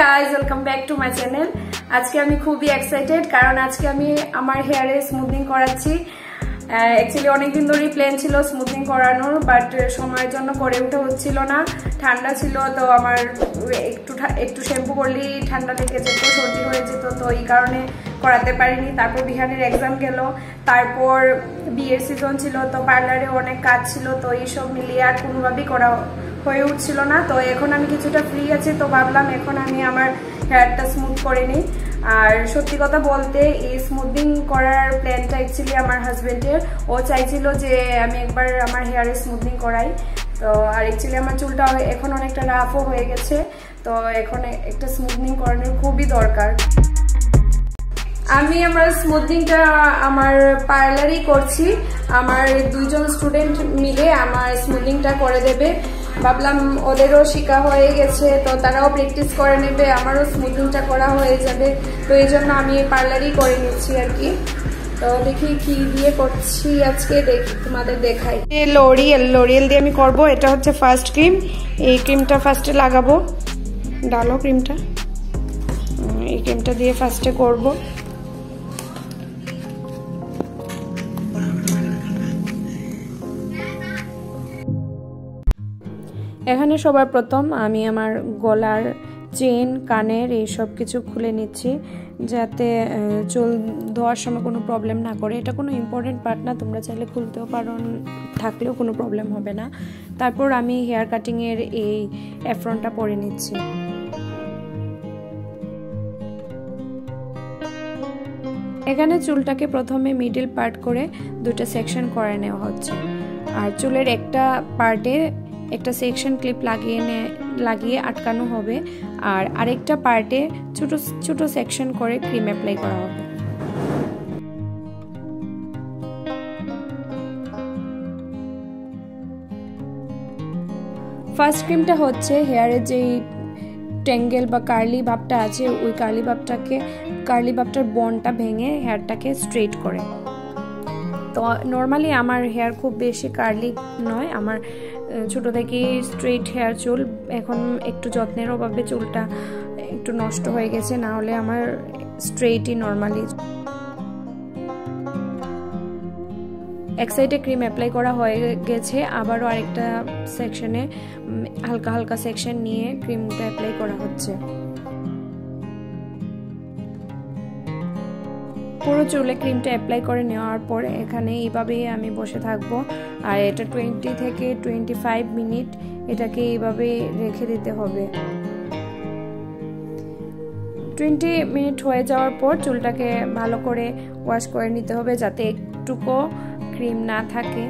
guys, welcome back to my channel. আজকে আমি খুবই এক্সাইটেড কারণ আজকে আমি আমার হেয়ারে স্মুথনিং করাচ্ছি। অ্যাকচুয়ালি অনেকদিন ধরেই প্ল্যান ছিল স্মুথনিং করানোর, বাট সময়ের জন্য করে উঠে হচ্ছিল না। ঠান্ডা ছিল তো আমার একটু শ্যাম্পু করলেই ঠান্ডা লেগে যেত, সর্দি হয়ে যেত, তো এই কারণে করাতে পারিনি। তারপর বিহানের এক্সাম গেল, তারপর বিয়ের সিজন ছিল, তো পার্লারে অনেক কাজ ছিল, তো এইসব মিলিয়ে আর কোনোভাবেই করা হয়ে উঠছিল না। তো এখন আমি কিছুটা ফ্রি আছি, তো ভাবলাম এখন আমি আমার হেয়ারটা স্মুথ করে নিই। আর সত্যি কথা বলতে এই স্মুথিং করার প্ল্যানটা অ্যাকচুয়ালি আমার হাজবেন্ডের। ও চাইছিল যে আমি একবার আমার হেয়ারে স্মুথিং করাই। তো আর অ্যাকচুয়ালি আমার চুলটা এখন অনেকটা রাফও হয়ে গেছে, তো এখন একটা স্মুথিং করানোর খুবই দরকার। আমি আমার স্মুথনিংটা আমার পার্লারেই করছি। আমার দুইজন স্টুডেন্ট মিলে আমার স্মুথনিংটা করে দেবে। ভাবলাম ওদেরও শিখা হয়ে গেছে, তো তারাও প্র্যাকটিস করে নেবে, আমারও স্মুথনিংটা করা হয়ে যাবে। তো এই জন্য আমি পার্লারেই করে নিচ্ছি আর কি। তো দেখি কি দিয়ে করছি আজকে, দেখি তোমাদের দেখাই। লরিয়েল দিয়ে আমি করব। এটা হচ্ছে ফার্স্ট ক্রিম। এই ক্রিমটা ফার্স্টে লাগাবো। ডালো ক্রিমটা, এই ক্রিমটা দিয়ে ফার্স্টে করব। এখানে সবার প্রথম আমি আমার গলার চেন, কানের এই সব কিছু খুলে নিচ্ছি, যাতে চুল ধোয়ার সময় কোনো প্রবলেম না করে। এটা কোনো ইম্পর্টেন্ট পার্ট না, তোমরা চাইলে খুলতেও পারো, থাকলেও কোনো প্রবলেম হবে না। তারপর আমি হেয়ার কাটিংয়ের এই অ্যাফ্রনটা পরে নিচ্ছি। এখানে চুলটাকে প্রথমে মিডল পার্ট করে দুটো সেকশন করে নেওয়া হচ্ছে। আর চুলের একটা পার্টে একটা সেকশন ক্লিপ লাগিয়ে আটকানো হবে, আর আরেকটা পার্টে ছোট ছোট সেকশন করে ক্রিম অ্যাপ্লাই করা হবে। ফার্স্ট ক্রিমটা হচ্ছে হেয়ারের যেই ট্যাঙ্গেল বা কার্লি ভাবটা আছে, ওই কার্লি ভাবটার বনটা ভেঙে হেয়ারটাকে স্ট্রেট করে। তো নর্মালি আমার হেয়ার খুব বেশি কার্লি নয়, আমার ছোট থেকে স্ট্রেট হেয়ার চুল। এখন একটু যত্নের অভাবে চুলটা একটু নষ্ট হয়ে গেছে, না হলে আমার স্ট্রেটই নর্মালি। এক সাইডে ক্রিম অ্যাপ্লাই করা হয়ে গেছে, আবারও আরেকটা সেকশনে হালকা হালকা সেকশন নিয়ে ক্রিমটা অ্যাপ্লাই করা হচ্ছে। পুরো চুলে ক্রিমটা অ্যাপ্লাই করে নেওয়ার পর এখানে এইভাবেই আমি বসে থাকবো। আর এটা 20 থেকে 25 মিনিট এটাকে এইভাবে রেখে দিতে হবে। 20 মিনিট হয়ে যাওয়ার পর চুলটাকে ভালো করে ওয়াশ করে নিতে হবে, যাতে একটুকু ক্রিম না থাকে।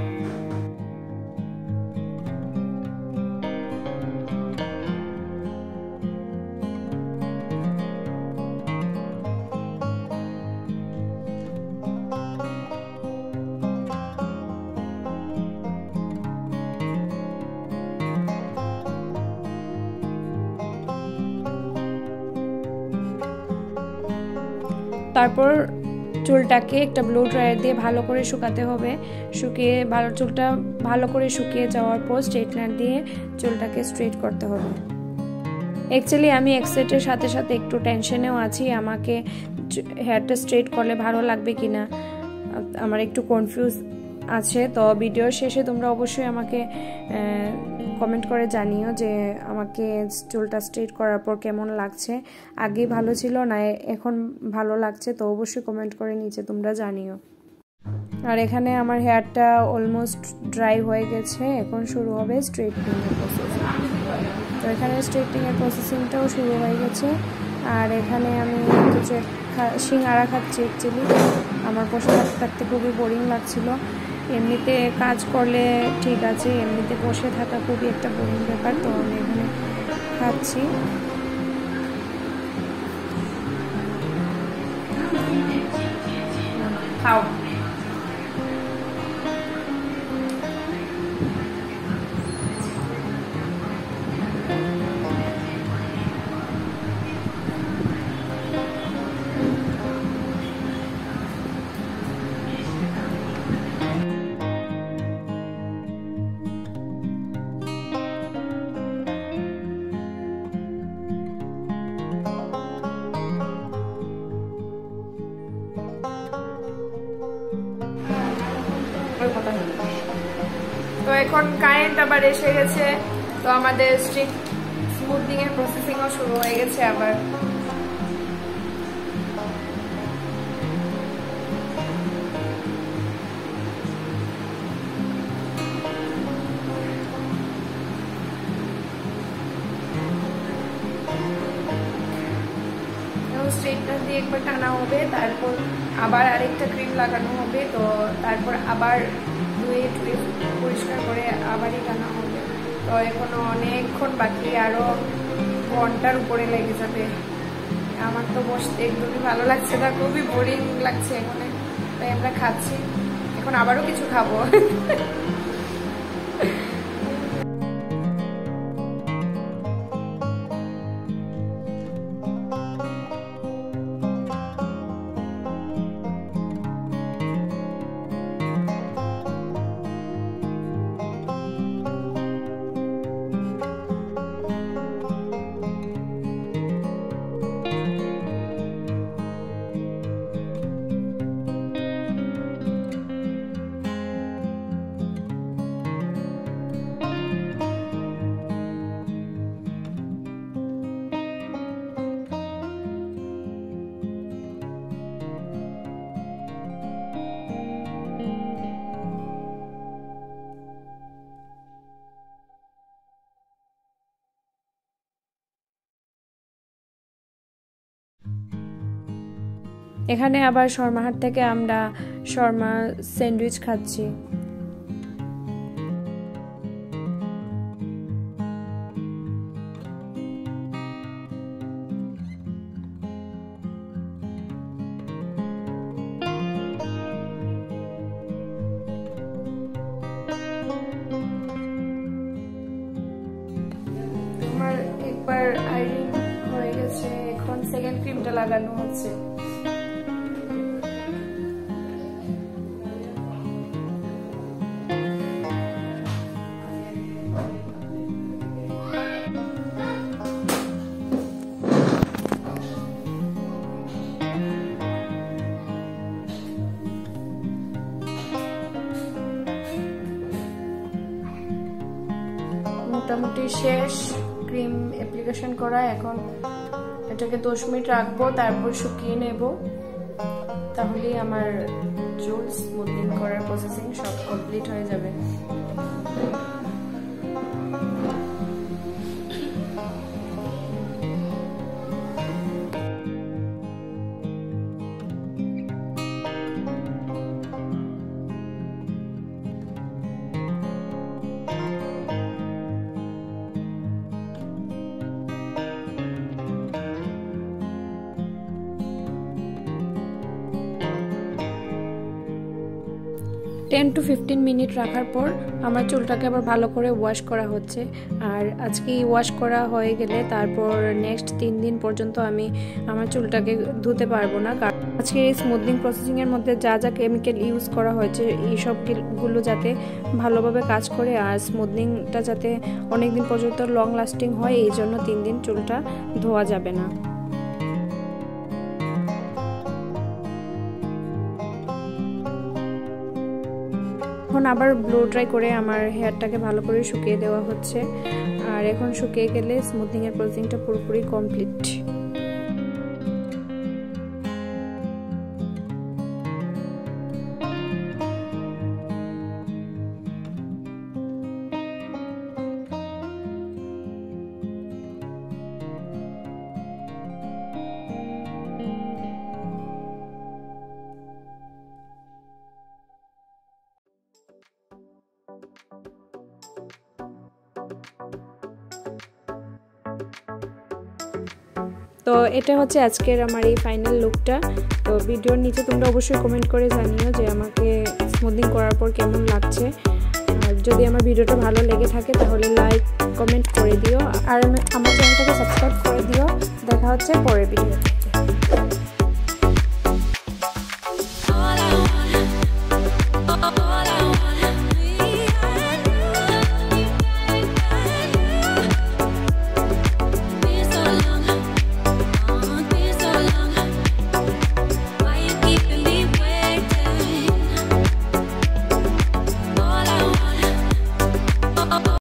তারপর চুলটাকে একটা ব্লো ড্রায়ার দিয়ে ভালো করে শুকাতে হবে। চুলটা ভালো করে শুকিয়ে যাওয়ার পর স্ট্রেটনার দিয়ে চুলটাকে স্ট্রেট করতে হবে। অ্যাকচুয়ালি আমি এক্সাইটের সাথে সাথে একটু টেনশনেও আছি, আমাকে হেয়ারটা স্ট্রেট করলে ভালো লাগবে কিনা, আমার একটু কনফিউজ আছে। তো ভিডিওর শেষে তোমরা অবশ্যই আমাকে কমেন্ট করে জানিও যে আমাকে চুলটা স্ট্রেট করার পর কেমন লাগছে। আগে ভালো ছিল না এখন ভালো লাগছে, তো অবশ্যই কমেন্ট করে নিচে তোমরা জানিও। আর এখানে আমার হেয়ারটা অলমোস্ট ড্রাই হয়ে গেছে, এখন শুরু হবে স্ট্রেটনিংয়ের প্রসেসিং। তো এখানে স্ট্রেটনিংয়ের প্রসেসিংটাও শুরু হয়ে গেছে। আর এখানে আমি কিছু সিঙ্গারা খাচ্ছি। অ্যাকচুয়ালি আমার বসে থাকতে খুবই বোরিং লাগছিল। এমনিতে কাজ করলে ঠিক আছে, এমনিতে বসে থাকা খুবই একটা বোরিং ব্যাপার, তো আমি এখানে খাচ্ছি। খাও। ওই কথা। তো এখন কারেন্ট আবার এসে গেছে, তো আমাদের স্মুথনিং এর প্রসেসিংও শুরু হয়ে গেছে আবার। স্ট্রেটনার দিয়ে একবার টানা হবে, তারপর আবার আরেকটা ক্রিম লাগানো হবে, তো তারপর আবার ধুয়ে টুয়ে পরিষ্কার করে আবারই টানা হবে। তো এখনো অনেকক্ষণ বাকি, আরো ঘন্টার উপরে লেগে যাবে। আমার তো বসতে একদমই ভালো লাগছে না, খুবই বোরিং লাগছে এখানে। তাই আমরা খাচ্ছি, এখন আবারও কিছু খাবো। এখানে আবার শর্মাহাট থেকে আমরা শর্মা স্যান্ডউইচ খাচ্ছি। আমার একবার আইরিং হয়ে গেছে, এখন সেকেন্ড ক্রিমটা লাগানো হচ্ছে। মোটামুটি শেষ ক্রিম অ্যাপ্লিকেশন করা। এখন এটাকে 10 মিনিট রাখবো, তারপর শুকিয়ে নেব, তাহলেই আমার চুল স্মুথনিং করার প্রসেসিং সব কমপ্লিট হয়ে যাবে। টেন টু 15 মিনিট রাখার পর আমার চুলটাকে আবার ভালো করে ওয়াশ করা হচ্ছে। আর আজকে ওয়াশ করা হয়ে গেলে তারপর নেক্সট 3 দিন পর্যন্ত আমি আমার চুলটাকে ধুতে পারবো না। আজকে এই স্মুথনিং প্রসেসিংয়ের মধ্যে যা যা কেমিক্যাল ইউজ করা হয়েছে এই সবগুলো যাতে ভালোভাবে কাজ করে আর স্মুথনিংটা যাতে অনেক দিন পর্যন্ত লং লাস্টিং হয়, এই জন্য 3 দিন চুলটা ধোয়া যাবে না। এখন আবার ব্লো ড্রাই করে আমার হেয়ারটাকে ভালো করে শুকিয়ে দেওয়া হচ্ছে। আর এখন শুকিয়ে গেলে স্মুথনিং এর প্রসেসিংটা পুরোপুরি কমপ্লিট। তো এটা হচ্ছে আজকের আমার এই ফাইনাল লুকটা। তো ভিডিওর নিচে তোমরা অবশ্যই কমেন্ট করে জানিও যে আমাকে স্মুথনিং করার পর কেমন লাগছে। আর যদি আমার ভিডিওটা ভালো লেগে থাকে তাহলে লাইক কমেন্ট করে দিও আর আমার চ্যানেলটাকে সাবস্ক্রাইব করে দিও। দেখা হচ্ছে পরের ভিডিওতে।